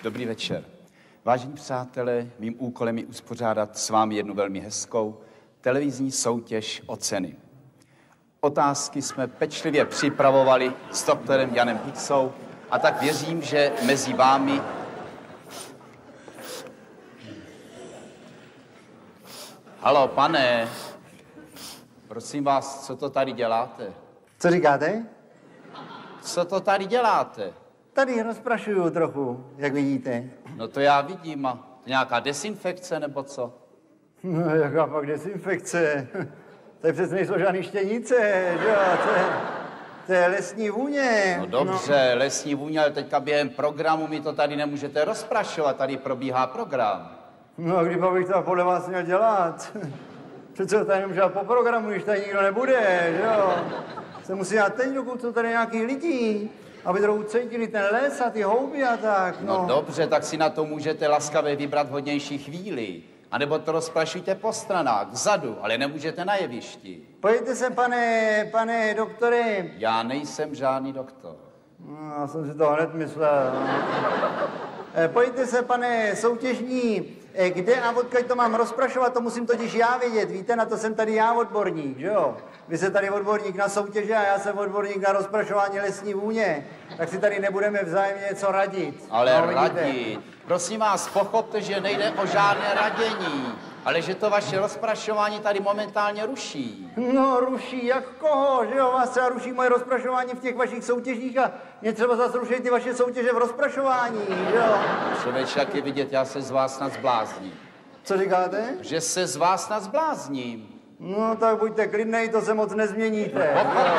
Dobrý večer. Vážení přátelé, mým úkolem je uspořádat s vámi jednu velmi hezkou televizní soutěž o ceny. Otázky jsme pečlivě připravovali s doktorem Janem Hicksou a tak věřím, že mezi vámi Haló, pane, prosím vás, co to tady děláte? Co říkáte? Co to tady děláte? Tady rozprašuju trochu, jak vidíte. No to já vidím, a nějaká desinfekce nebo co? No, jaká pak desinfekce? To přece nejsou žádný štěnice, že jo? To je lesní vůně. No dobře, no. Lesní vůně, ale teďka během programu mi to tady nemůžete rozprašovat, tady probíhá program. No a kdy bych to podle vás měl dělat? Přece to tady nemůžu dělat po programu, když tady nikdo nebude, že jo? Se musí dělat teď, dokud jsou tady nějaký lidi, aby trochu cítili ten les a ty houby a tak, no. No dobře, tak si na to můžete laskavě vybrat vhodnější chvíli. A nebo to rozprašujte po stranách, vzadu, ale nemůžete na jevišti. Pojďte se, pane doktore. Já nejsem žádný doktor. No, já jsem si to hned myslel. Pojďte se, pane soutěžní, kde a odkud to mám rozprašovat, to musím totiž já vědět. Víte, na to jsem tady já odborník, že jo? Vy jste tady odborník na soutěže a já jsem odborník na rozprašování lesní vůně. Tak si tady nebudeme vzájemně něco radit. Ale no, radit. Prosím vás, pochopte, že nejde o žádné radění, ale že to vaše rozprašování tady momentálně ruší. No ruší, jak koho, že jo? Vás třeba ruší moje rozprašování v těch vašich soutěžích a mě třeba zase ruší ty vaše soutěže v rozprašování, že jo? Člověče, jak je vidět, já se z vás snad zblázním. Co říkáte? Že se z vás snad zblázním. No tak buďte klidnej, to se moc nezměníte.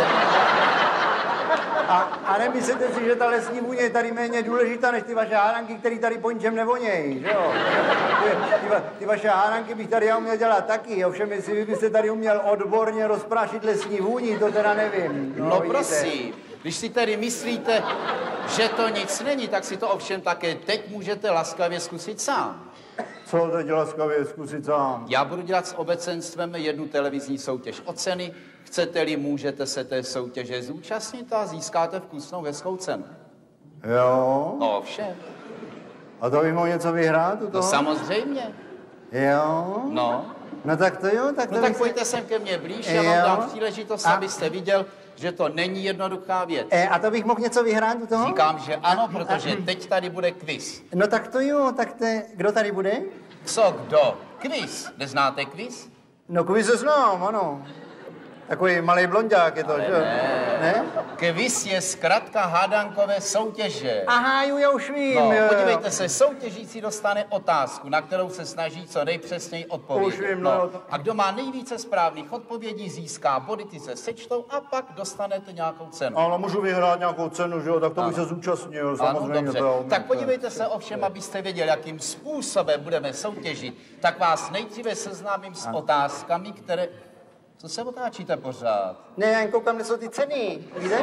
A nemyslíte si, že ta lesní vůně je tady méně důležitá než ty vaše hádanky, které tady po ničem nevonějí, že jo? Ty vaše hádanky bych tady já uměl dělat taky, ovšem jestli vy byste tady uměl odborně rozprášit lesní vůni, to teda nevím. No prosím, když si tedy myslíte, že to nic není, tak si to ovšem také teď můžete laskavě zkusit sám. Co teď laskavě zkusit sám? Já budu dělat s obecenstvem jednu televizní soutěž o ceny. Chcete-li, můžete se té soutěže zúčastnit a získáte vkusnou hezkou cenu. Jo? No všem. A to bych mohl něco vyhrát u toho? No samozřejmě. Jo? No. No tak to jo, tak to No tak pojďte sem ke mně blíž, já vám dám příležitost, abyste viděl, že to není jednoduchá věc. A to bych mohl něco vyhrát u toho? Říkám, že ano, protože teď tady bude kviz. No tak to jo, tak kdo tady bude? Co kdo? Kviz. Neznáte kviz? No kviz znám, ano. Takový malý blonďák je to, ale že? Ne. Kviz je zkratka hádankové soutěže. Aha, jo, já už vím. No, jo. podívejte se, soutěžící dostane otázku, na kterou se snaží co nejpřesněji odpovědět. Už vím, no. A kdo má nejvíce správných odpovědí, získá body, ty se sečtou a pak dostanete nějakou cenu. Ale můžu vyhrát nějakou cenu, že jo? Tak to bych se zúčastnil, samozřejmě. Ano, dobře. To, tak podívejte se ovšem, abyste věděli, jakým způsobem budeme soutěžit, tak vás nejdříve seznámím s otázkami, které... Co se otáčíte pořád? Ne, já jen koukám, kde jsou ty ceny, víte?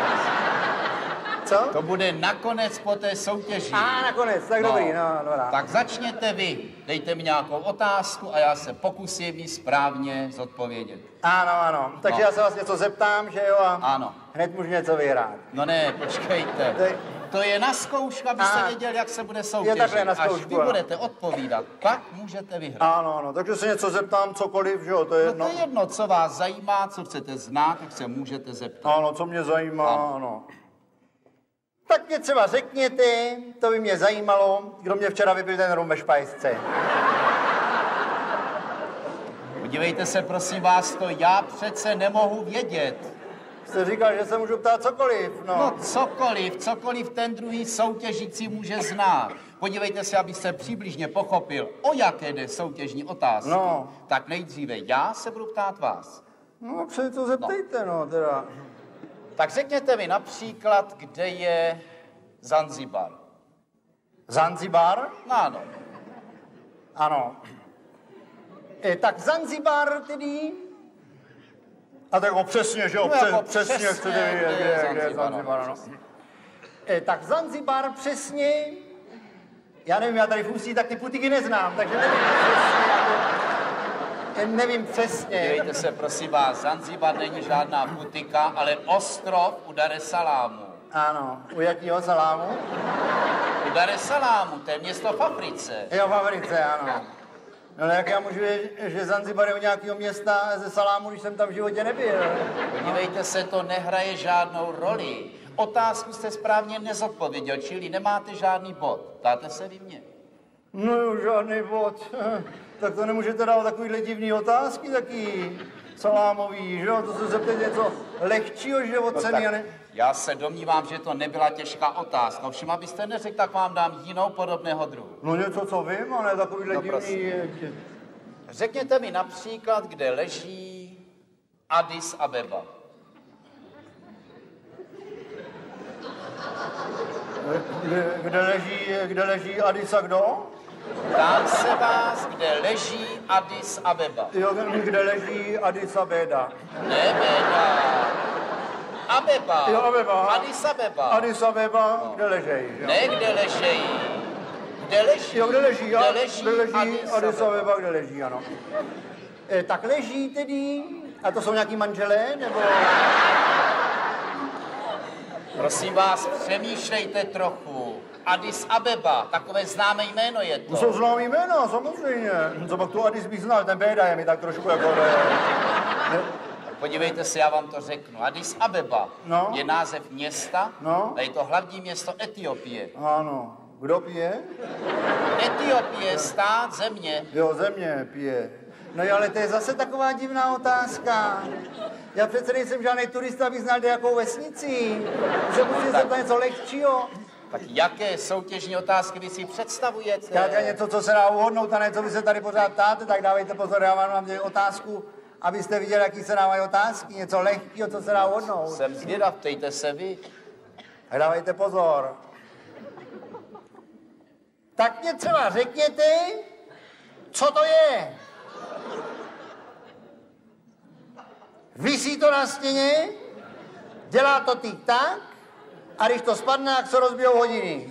Co? To bude nakonec po té soutěži. Nakonec, tak dobrý, no, dobrá. Tak začněte vy, dejte mi nějakou otázku a já se pokusím ji správně zodpovědět. Ano, takže já se vás něco zeptám, že jo? A ano. Hned můžu něco vyhrát. No ne, počkejte. To je na zkoušku, abyste věděl, jak se bude soutěžit. Až vy budete odpovídat, pak můžete vyhrát. Ano, takže se něco zeptám, cokoliv, že jo, to je jedno. No to je jedno, co vás zajímá, co chcete znát, tak se můžete zeptat. Ano, co mě zajímá, ano. Tak mě třeba řekněte, to by mě zajímalo, kdo mě včera vypil ten rum ve špajsce. Podívejte se, prosím vás, to já přece nemohu vědět. Jste říkal, že se můžu ptát cokoliv, no. No cokoliv ten druhý soutěžící může znát. Podívejte se, abyste přibližně pochopil, o jaké jde soutěžní otázky. No. Tak nejdříve já se budu ptát vás. No, přece to zeptejte, no, teda. Tak řekněte mi například, kde je Zanzibar. Zanzibar? Ano. Ano. Tak Zanzibar tedy... A tak přesně, že jo, No, přesně chcete vědět, kde je Zanzibar, ano. Tak Zanzibar přesně... Já nevím, já tady v Ústí tak ty putiky neznám, takže nevím přesně. Dívejte se, prosím vás, Zanzibar není žádná putika, ale ostrov u Dar es Salamu. Ano, u jakýho salámu? U Dar es Salámu, to je město v Africe. Jo, v Africe, ano. No ale jak já můžu vědět, že Zanzibar je u nějakého města ze salámu, když jsem tam v životě nebyl? Podívejte se, to nehraje žádnou roli. Otázku jste správně nezodpověděl, čili nemáte žádný bod. Ptáte se vy mě? No jo, žádný bod. Tak to nemůžete dávat takovýhle divný otázky, taky salámový, že jo? To se zeptat něco lehčího, že od ceny, a ne... Já se domnívám, že to nebyla těžká otázka. Ovšem, abyste neřekl, tak vám dám jinou podobného druhu. No něco, co vím, ale takovýhle No, divný... Řekněte mi například, kde leží Addis Abeba. Kde leží Addis a kdo? Ptám se vás, kde leží Addis Abeba. Jo, kde leží Addis Abeba. Ne, Beda. Abeba. Jo, Abeba. Addis Abeba. Addis Abeba, no. Kde ležejí? Jo. Ne, kde ležejí. Kde leží? Jo, kde leží? Kde leží, kde leží Addis Abeba, kde leží, ano. Tak leží tedy, a to jsou nějaký manželé, nebo... Prosím vás, přemýšlejte trochu. Addis Abeba, takové známé jméno je to. To jsou známý jména, samozřejmě. Co pak tu Addis bych znal, ten Béda je mi tak trošku jako... Ne? Podívejte se, já vám to řeknu. Addis Abeba No. je název města No. a je to hlavní město Etiopie. Ano. Kdo pije? Etiopie, stát, země. Jo, země pije. No jo, ale to je zase taková divná otázka. Já přece nejsem žádný turista, abych znal jakou vesnici. Se musím zeptat něco lehčího. Tak jaké soutěžní otázky vy si představujete? Zkrátka něco, co se dá uhodnout, a ne, co vy se tady pořád ptáte, tak dávejte pozor, já vám dám otázku, abyste viděli, jaký se dávají otázky, něco lehkého, co se dá uhodnout. Jsem zvědav, ptejte se vy. Tak dávejte pozor. Tak mě třeba řekněte, co to je? Visí to na stěně, dělá to tik-tak, a když to spadne, jak se rozbijou hodiny.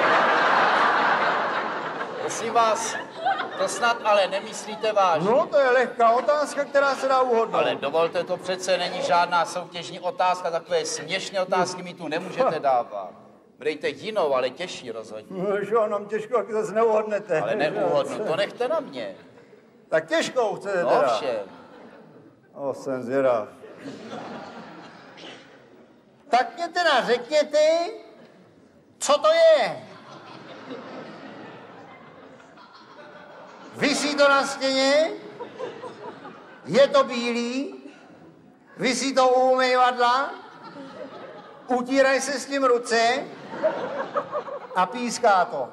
Prosím vás, to snad ale nemyslíte vážně. No, to je lehká otázka, která se dá uhodnout. Ale dovolte, to přece není žádná soutěžní otázka, takové směšné otázky mi tu nemůžete dávat. Dejte jinou, ale těžší rozhodně. No, že nám těžko, jak zase neuhodnete. Ale neuhodnu, to nechte na mě. Tak těžkou chcete No teda. všem. Jsem zvědav. Tak mě teda řekněte, co to je? Visí to na stěně, je to bílý, visí to u umývadla, utírají se s tím ruce a píská to.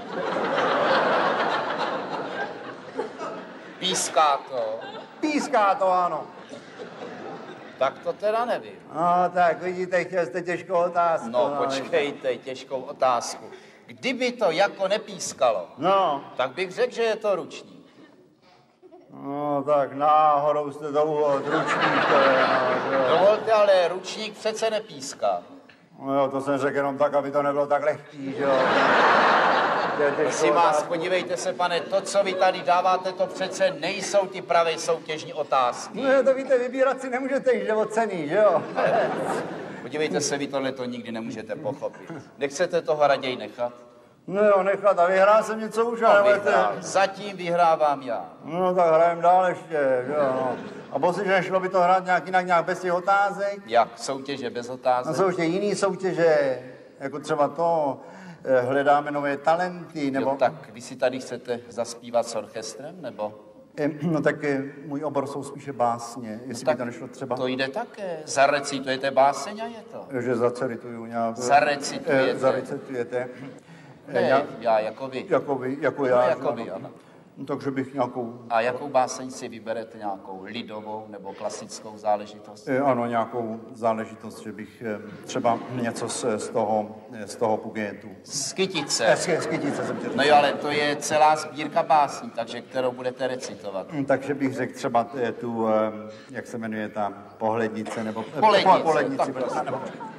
Píská to. Píská to, ano. Tak to teda nevím. No, tak vidíte, chtěl jste těžkou otázku. No, počkejte, těžkou otázku. Kdyby to jako nepískalo, No. tak bych řekl, že je to ručník. No, tak náhodou jste to uhodl, ručník to je, no. Dovolte, ale ručník přece nepíská. No jo, to jsem řekl jenom tak, aby to nebylo tak lehký, že jo. Prosím vás, podívejte se, pane, to, co vy tady dáváte, to přece nejsou ty pravé soutěžní otázky. No to víte, vybírat si nemůžete, jde o ceny, že jo. Podívejte se, vy tohle to nikdy nemůžete pochopit. Nechcete toho raději nechat? No jo, nechat, a vyhrál jsem něco už, No, ale... vyhrál. Zatím vyhrávám já. No tak hrajem dál ještě, že jo, no. A posledně nešlo by to hrát nějak jinak, nějak bez těch otázek? Jak soutěže bez No otázek? jsou ještě jiný soutěže, jako třeba to, hledáme nové talenty, nebo... Jo, tak vy si tady chcete zaspívat s orchestrem, nebo? No tak můj obor jsou spíše básně, jestli by to nešlo třeba... To jde také. Zarecitujete báseň a je to. Že zacerituju nějak... Zarecitujete. Ne, já jako vy. Jako já. No, jako vy, ano. No, takže bych nějakou... A jakou báseň si vyberete? Nějakou lidovou nebo klasickou záležitost? Ano, nějakou záležitost, že bych třeba něco z toho Pugetu. Z Kytice. Z Kytice jsem tě řekl. No jo, ale to je celá sbírka básní, takže kterou budete recitovat. Takže bych řekl třeba tu, jak se jmenuje ta pohlednice, nebo... Pohlednici, nebo...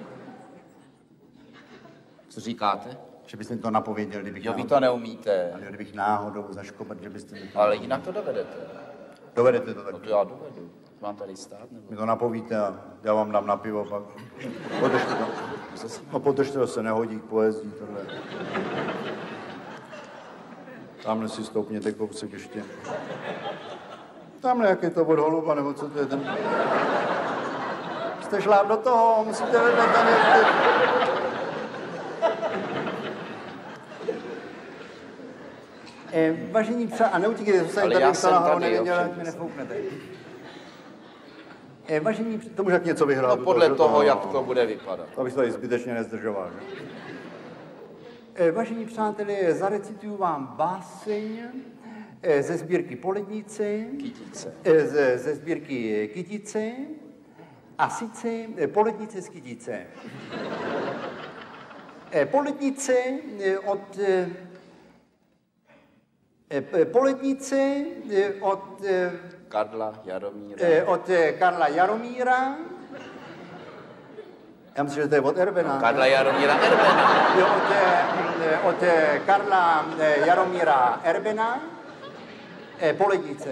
Co říkáte? Že byste to napověděl, kdybych... Jo, vy to neumíte. Ale kdybych náhodou zaškopat, že byste mi to... Ale jinak to dovedete. Dovedete to tak? No to já dovedu. Mám tady stát, nebo? Mi to napovíte a já vám dám na pivo, pak... Podržte to. A podržte, to se nehodí k poezí, tohle. Tamhle si stoupněte kousek ještě. Tamhle, jak je to od holuba, nebo co to je ten... Jste šláp do toho, musíte vedle tam... Vážení přátelé, a neutíkejte, to jsem tady psala, ho nevěděl, jak mi nefouknete. Vážení, to může něco vyhrát. No podle toho, jak to bude vypadat. To bych tady zbytečně nezdržoval. Vážení přátelé, zarecituju vám báseň ze sbírky Polednice. Kytice. Ze sbírky Kytice. A sice Polednice z Kytice. Polednice od... Polednice od... Karla Jaromíra. Od Karla Jaromíra. Já myslím, že to je od Erbena. Karla Jaromíra Erbena. Jo, od Karla Jaromíra Erbena. Polednice.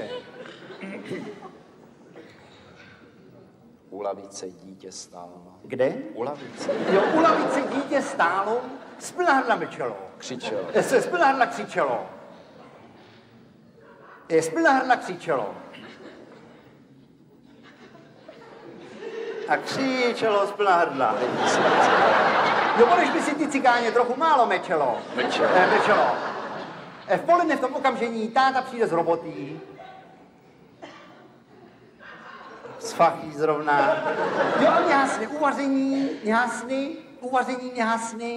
U lavice dítě stálo. Kde? U lavice. Jo, u lavice dítě stálo, splnahadla mlčelo. Křičelo. Splnahadla křičelo. Splnahadla křičelo. A křičelo splnahadla. Jo, když by si ty cikáně trochu málo mlčelo. V poledne v tom okamžení táta přijde z roboty. Z fachy zrovna. Jo, a mě hasne uvaření mě hasne.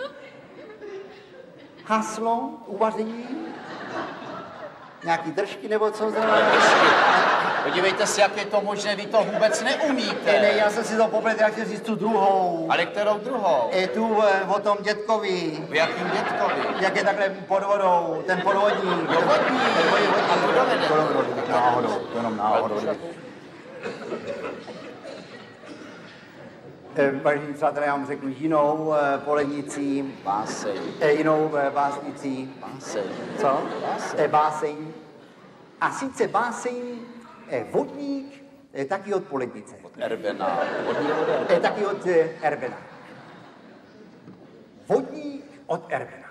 Haslo, uvaření. Nějaký držky nebo co zrovna? Podívejte si, jak je to možné, vy to vůbec neumíte. Ne, já jsem si to popletl, jak jsem říct tu druhou. Ale kterou druhou? Tu o tom dětkovi. V jakým dětkovi? Jak je takhle pod vodou, ten podvodník. Jo, vodník. A to dovede. Náhodou, to jenom náhodou. Vážení přátelé, já vám řeknu jinou polednicí. Báseň. Jinou básnicí. Báseň. Co? Báseň. Báseň. A sice báseň Vodník, taky od Polednice. Od Erbena. Od taky od Erbena. Vodník od Erbena.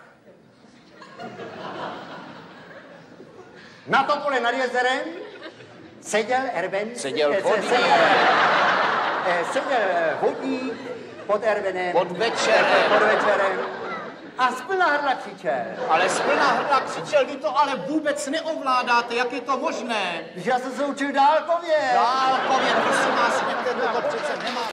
Na topole nad jezerem seděl Erben. Seděl vodník. Seděl vodník pod Erbenem. Pod večerem. A splná hrdla křičel. Ale splná hrdla křičel, vy to ale vůbec neovládáte, jak je to možné? Když já jsem se učil dálkově. Dálkově, prosím vás, některý to přece nemá.